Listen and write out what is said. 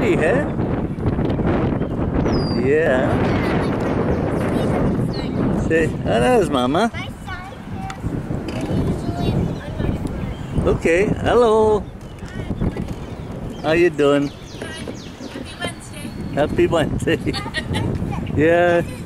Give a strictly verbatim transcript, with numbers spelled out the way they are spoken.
pretty, huh? Yeah. Say, oh, there's Mama. My son usually on my foot. Okay, hello. How you doing? Happy Wednesday. Happy Wednesday. Yeah.